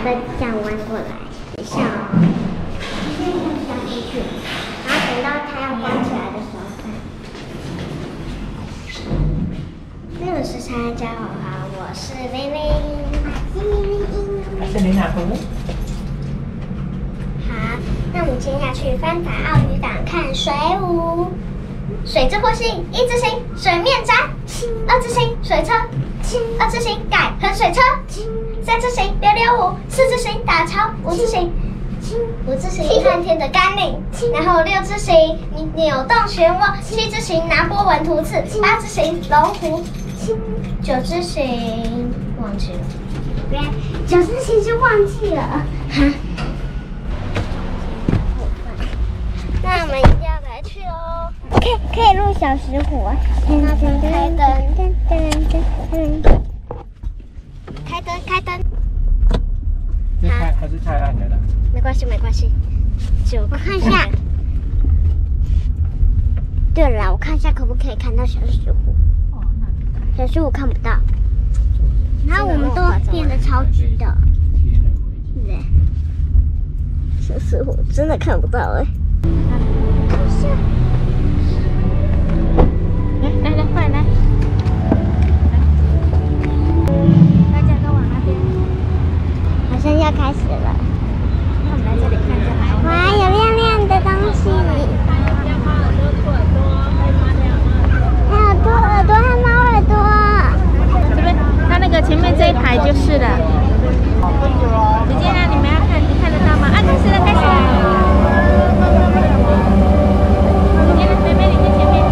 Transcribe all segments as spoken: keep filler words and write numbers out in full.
再这样弯过来，等一下哦，现在这样下去，然后等到它要关起来的时候。那我是参加好好，我是玲玲，我是玲玲， 我是林雅图。 好，那我们接下去翻打澳渔港看水舞。水之呼吸，一字形水面站，二字形水车，二字形改横水车，三字形溜溜舞，四字形打潮，五字形。五字形看天的甘霖，然后六字形你扭动漩涡，七字形拿波纹图刺，八字形龙湖，九字形忘记了，对，九字形就忘记了。哈，那我们要来去喽。可以可以录小石虎啊。那边开灯，开灯开灯。 是太还是太暗了啦。 没关系，没关系。就我看一下。对了，我看一下可不可以看到小石虎。哦，那小石虎看不到。然后我们都变得超级的。对。小石虎真的看不到哎。 来来来，快来！大家都往那边。 好像要开始了。 那我们来这里看一下。 哇，有亮亮的东西。还有兔耳朵和猫耳朵。 这边，它那个前面这一排就是了。直接让你们要看，你看得到吗？啊，开始了，开始了。你看，妹妹，你在前面。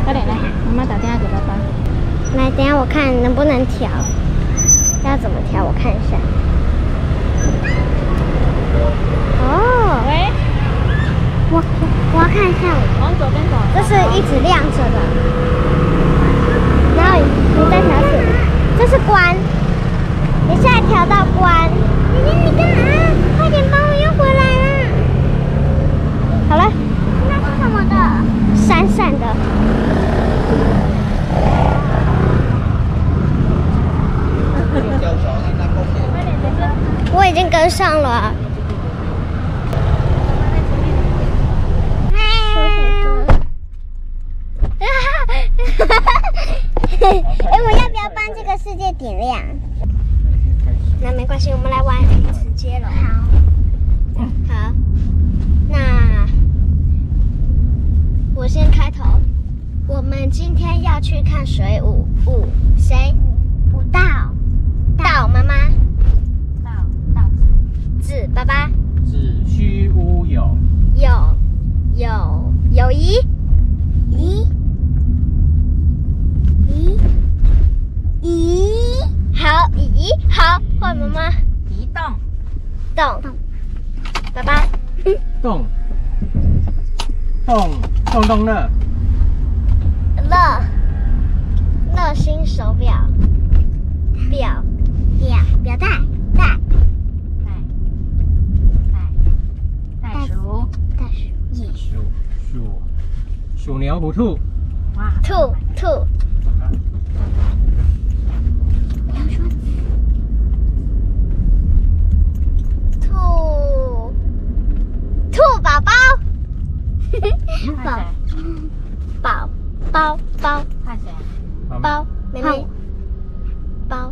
快点来，妈妈打电话给爸爸。 来，等一下我看能不能调，要怎么调？我看一下。哦， 喂， 我我我要看一下， 往左边走。 这是一直亮着的，然后你再调整，这是关，你现在调到关。姐姐你干嘛？快点帮我又回来了。好了，那是什么的？闪闪的。我已经跟上了。哎，我要不要帮这个世界点亮？那没关系，我们来玩直接了。好，好，那我先开头。我们今天要去看水舞，舞谁？舞蹈，蹈妈妈， 到到子爸爸， 子虚乌有， 有有友谊，咦咦咦，好咦好，换妈妈， 移动， 动，爸爸， 动动动动乐， 乐乐心手表，表表表带带袋袋袋鼠， 袋鼠野鼠鼠鼠牛虎兔， 哇， 兔兔。兔兔宝宝，宝宝包包看谁？ 包妹妹包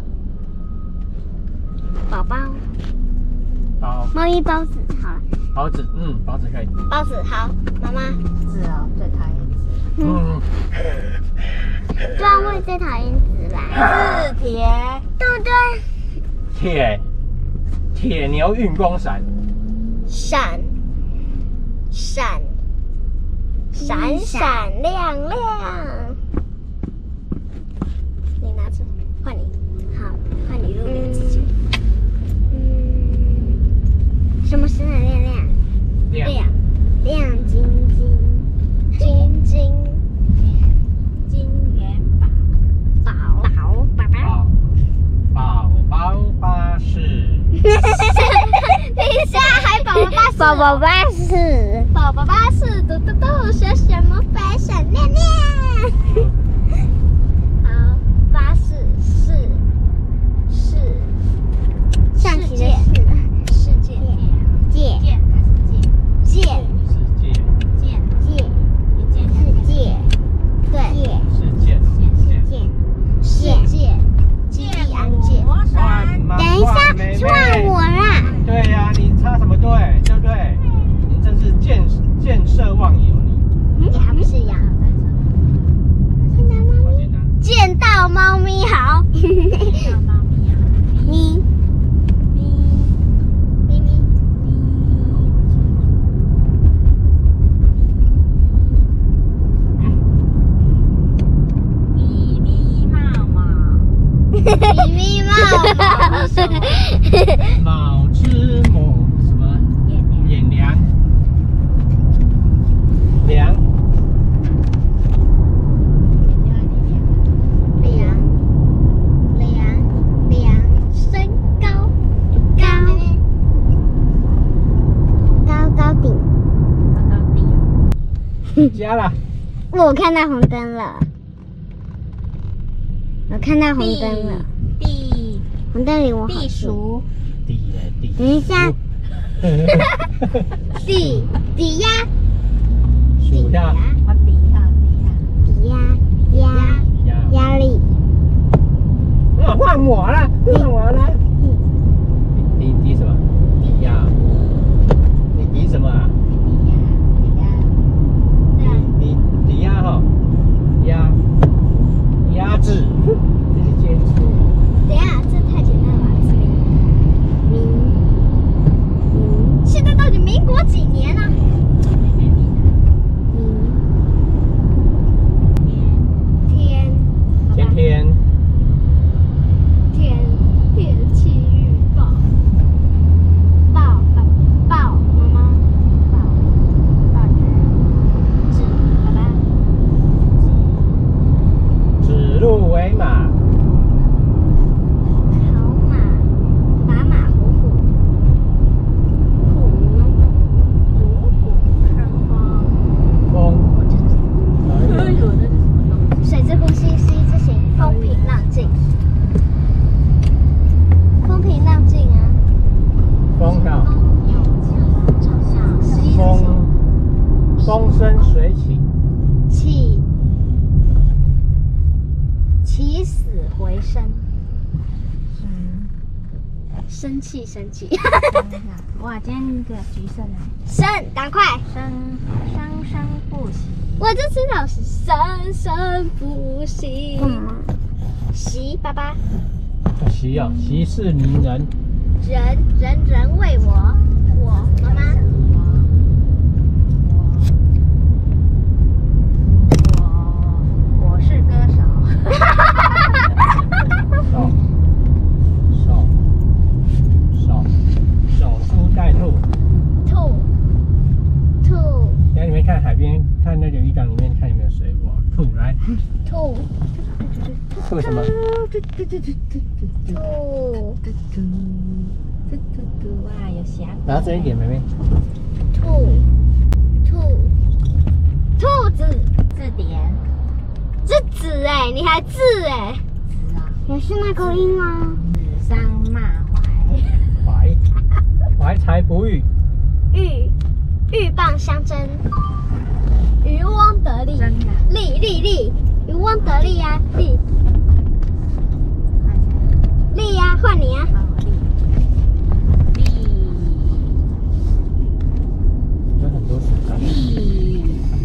宝宝包猫咪包子好了， 包子，嗯，包子可以， 包子好，妈妈字哦，最讨厌字。 嗯， 对啊，我也最讨厌纸啦， 字铁， 对不对？ 铁铁牛运光闪， 闪闪闪闪亮亮。你拿着，换你。好，换你录那个自己。嗯，什么闪闪亮亮？ 亮亮亮晶晶，晶晶金元宝， 宝宝宝宝。 宝宝宝巴士， 等一下，还宝宝巴士，宝宝巴士，宝宝巴士，嘟嘟嘟，小小魔法闪亮亮。好，巴士是是象棋的是世界界剑界世界剑界一剑世界对是剑界世界基地安界。等一下，是换我啦。 对呀、啊，你插什么队？对不对？你真是见见色忘友，你。 你还不是呀？见到猫咪好。 叫猫咪啊， 咪咪咪咪。 咪咪冒冒， 咪咪猫猫。 卯之母什么？ 眼亮， 眼梁梁量量量身高高高高顶。 高高低， 加了。 我看到红灯了，我看到红灯了， 地红灯离我好地近。 鼠， 地耶地。 等一下，地底鸭数下我底下底底鸭鸭压。 压力。 啊，换我了，换我了。滴滴什么？滴压。你滴什么啊？你滴压哈？压压制。这是坚持。 等一下，这太简单了吧？这里民民，现在到底民国几年啊？民鹿为马。 好马，马马虎虎。 虎，虎虎生风。 风。哎呦， 水之呼吸，吸之行，风平浪静。风平浪静啊。 风到。 吸风，风生水起。 起，起死回生。 嗯， 生气，生气。 哇，今天那个橘色呢？ 生，赶快！ 生生生不息。 我就知道是生生不息。习，爸爸。 习啊，息事宁人。 人人人为我，我妈妈。 我我是歌手。 手手手守株待兔。 兔兔在里面看海边，看那个鱼缸里面看有没有水果。兔来。 兔兔什么？ 兔。 嘟嘟嘟，哇，有峡谷。 拿这一点，妹妹。 兔兔兔子字典。 是子哎，你还字哎？ 子啊。 也是那个音吗？ 指桑骂槐。 怀怀才不遇。 鹬鹬蚌相争，渔翁得利。 真的。 利利利，渔翁得利呀，利利呀，换你啊。 利有很多食材。 利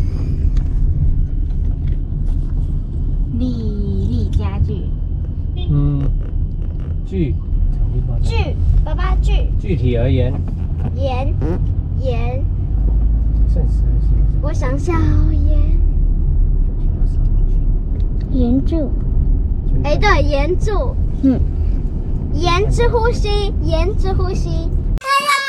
利利家具。 嗯，具具，爸爸具。 具体而言。 言言， 正式的形式。 我想想哦，言言柱。哎，对，言柱。嗯。言之呼吸，言之呼吸。哎呀！